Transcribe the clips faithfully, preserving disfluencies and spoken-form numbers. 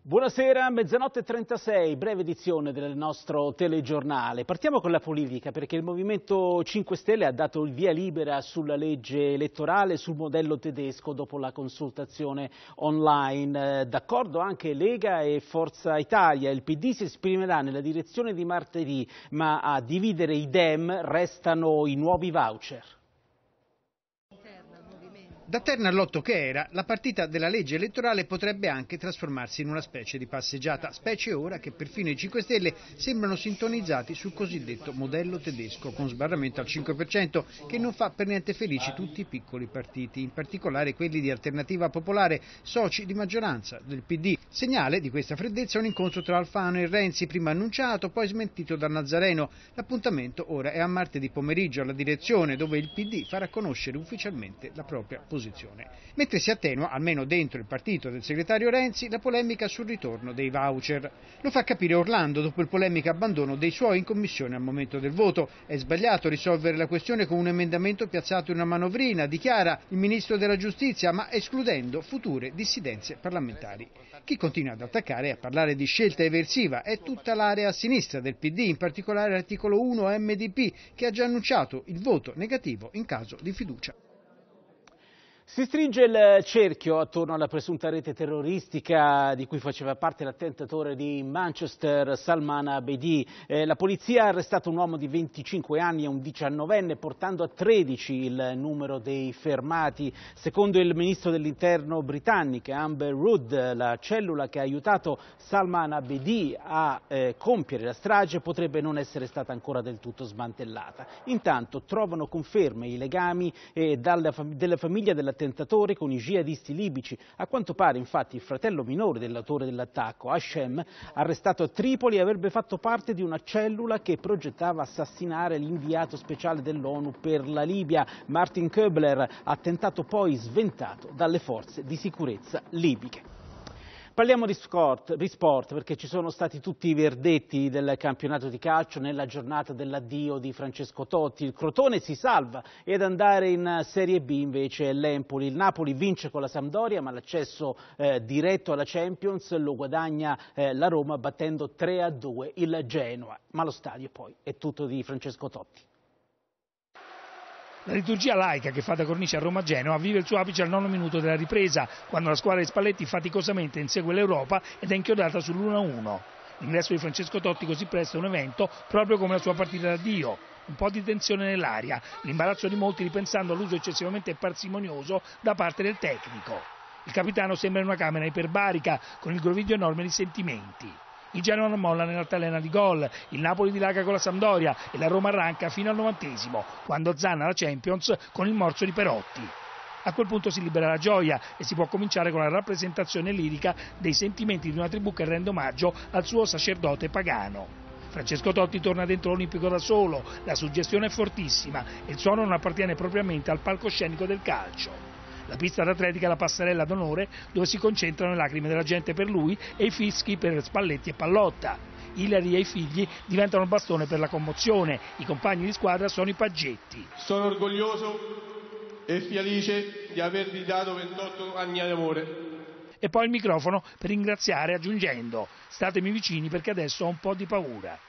Buonasera, mezzanotte e trentasei, breve edizione del nostro telegiornale. Partiamo con la politica perché il Movimento cinque Stelle ha dato il via libera sulla legge elettorale sul modello tedesco dopo la consultazione online. D'accordo anche Lega e Forza Italia. Il P D si esprimerà nella direzione di martedì, ma a dividere i Dem restano i nuovi voucher. Da Terna all'Otto che era, la partita della legge elettorale potrebbe anche trasformarsi in una specie di passeggiata, specie ora che perfino i cinque Stelle sembrano sintonizzati sul cosiddetto modello tedesco, con sbarramento al cinque per cento, che non fa per niente felici tutti i piccoli partiti, in particolare quelli di Alternativa Popolare, soci di maggioranza del P D. Segnale di questa freddezza un incontro tra Alfano e Renzi, prima annunciato, poi smentito da Nazareno. L'appuntamento ora è a martedì pomeriggio alla direzione, dove il P D farà conoscere ufficialmente la propria posizione. Mentre si attenua, almeno dentro il partito del segretario Renzi, la polemica sul ritorno dei voucher. Lo fa capire Orlando dopo il polemico abbandono dei suoi in commissione al momento del voto. È sbagliato risolvere la questione con un emendamento piazzato in una manovrina, dichiara il ministro della giustizia, ma escludendo future dissidenze parlamentari. Chi continua ad attaccare e a parlare di scelta eversiva è tutta l'area a sinistra del P D, in particolare l'articolo uno M D P, che ha già annunciato il voto negativo in caso di fiducia. Si stringe il cerchio attorno alla presunta rete terroristica di cui faceva parte l'attentatore di Manchester, Salman Abedi. Eh, la polizia ha arrestato un uomo di venticinque anni e un diciannovenne, portando a tredici il numero dei fermati. Secondo il ministro dell'interno britannico Amber Rudd, la cellula che ha aiutato Salman Abedi a eh, compiere la strage potrebbe non essere stata ancora del tutto smantellata. Intanto trovano conferme i legami eh, dalla, della famiglia della attentatore con i jihadisti libici. A quanto pare, infatti, il fratello minore dell'autore dell'attacco, Hashem, arrestato a Tripoli, avrebbe fatto parte di una cellula che progettava assassinare l'inviato speciale dell'ONU per la Libia, Martin Köbler, attentato poi sventato dalle forze di sicurezza libiche. Parliamo di sport, di sport perché ci sono stati tutti i verdetti del campionato di calcio nella giornata dell'addio di Francesco Totti. Il Crotone si salva e ad andare in Serie B invece è l'Empoli. Il Napoli vince con la Sampdoria, ma l'accesso eh, diretto alla Champions lo guadagna eh, la Roma battendo tre a due il Genoa. Ma lo stadio poi è tutto di Francesco Totti. La liturgia laica che fa da cornice a Roma-Genoa vive il suo apice al nono minuto della ripresa, quando la squadra di Spalletti faticosamente insegue l'Europa ed è inchiodata sull'uno a uno. L'ingresso di Francesco Totti così presto è un evento proprio come la sua partita d'addio. Un po' di tensione nell'aria, l'imbarazzo di molti ripensando all'uso eccessivamente parsimonioso da parte del tecnico. Il capitano sembra in una camera iperbarica, con il groviglio enorme di sentimenti. Il Genoa non molla nell'altalena di gol, il Napoli dilaga con la Sampdoria e la Roma arranca fino al novantesimo, quando zanna la Champions con il morso di Perotti. A quel punto si libera la gioia e si può cominciare con la rappresentazione lirica dei sentimenti di una tribù che rende omaggio al suo sacerdote pagano. Francesco Totti torna dentro l'Olimpico da solo, la suggestione è fortissima e il suono non appartiene propriamente al palcoscenico del calcio. La pista d'atletica è la passerella d'onore dove si concentrano le lacrime della gente per lui e i fischi per Spalletti e Pallotta. Ilari e i figli diventano il bastone per la commozione, i compagni di squadra sono i paggetti. Sono orgoglioso e felice di avervi dato ventotto anni d'amore. E poi il microfono per ringraziare aggiungendo: statemi vicini perché adesso ho un po' di paura.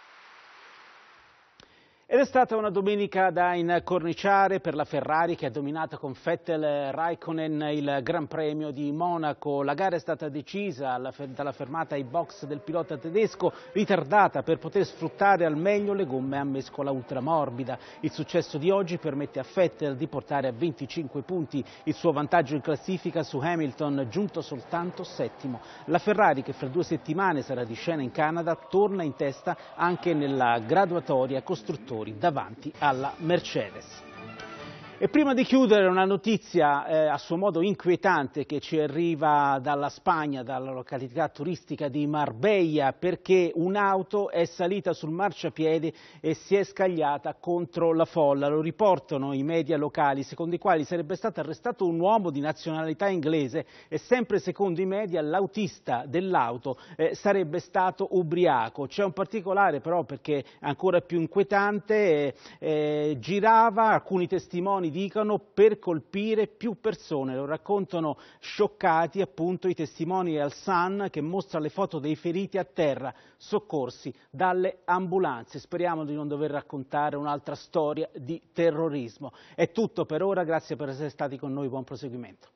Ed è stata una domenica da incorniciare per la Ferrari che ha dominato con Vettel e Raikkonen il Gran Premio di Monaco. La gara è stata decisa dalla fermata ai box del pilota tedesco, ritardata per poter sfruttare al meglio le gomme a mescola ultramorbida. Il successo di oggi permette a Vettel di portare a venticinque punti il suo vantaggio in classifica su Hamilton, giunto soltanto settimo. La Ferrari, che fra due settimane sarà di scena in Canada, torna in testa anche nella graduatoria costruttori davanti alla Mercedes. E prima di chiudere una notizia eh, a suo modo inquietante che ci arriva dalla Spagna, dalla località turistica di Marbella, perché un'auto è salita sul marciapiede e si è scagliata contro la folla. Lo riportano i media locali, secondo i quali sarebbe stato arrestato un uomo di nazionalità inglese e sempre secondo i media l'autista dell'auto eh, sarebbe stato ubriaco. C'è un particolare però, perché ancora più inquietante, eh, eh, girava, alcuni testimoni alcuni dicono per colpire più persone. Lo raccontano scioccati appunto i testimoni al Sun, che mostra le foto dei feriti a terra soccorsi dalle ambulanze. Speriamo di non dover raccontare un'altra storia di terrorismo. È tutto per ora, grazie per essere stati con noi, buon proseguimento.